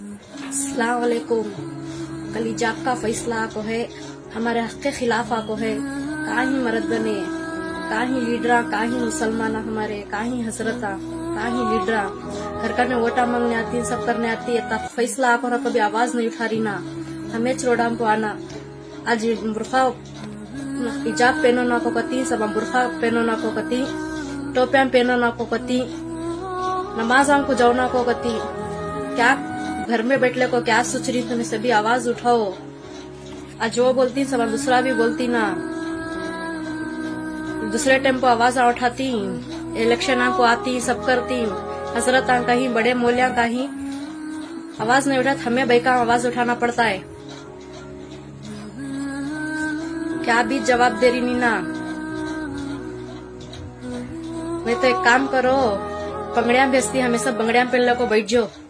अस्सलाम वालेकुम। कल जाब का फैसला को है, हमारे हक के खिलाफ को है। काही मर्द बने, काही लीडरा, काही मुसलमान हमारे, काही हजरता, काही लीडरा घर का वोटा मांगने आती है, सब करने आती है। तब फैसला को कभी आवाज नहीं उठा रही ना, हमें चरोड़ा को आना। आज बुरखा हिजाब पहनो ना को कती, सब बुरखा पहनो ना को कती, टोपियां पहनो ना को कती, नमाज़ों को जाओ ना को कती। क्या घर में बैठले को क्या सोच रही, तुम्हें सभी आवाज उठाओ। आज वो बोलती सब दूसरा भी बोलती ना, दूसरे टाइम को आवाज उठाती, इलेक्शन को आती, सब करती। हजरत कहीं बड़े मौलिया कहीं आवाज नहीं उठाती, हमें भाई का आवाज उठाना पड़ता है। क्या भी जवाब दे रही नीना। नहीं तो एक काम करो, बंगड़ियां बेचती, हमें सब बंगड़ियां पहन लो को बैठ जाओ।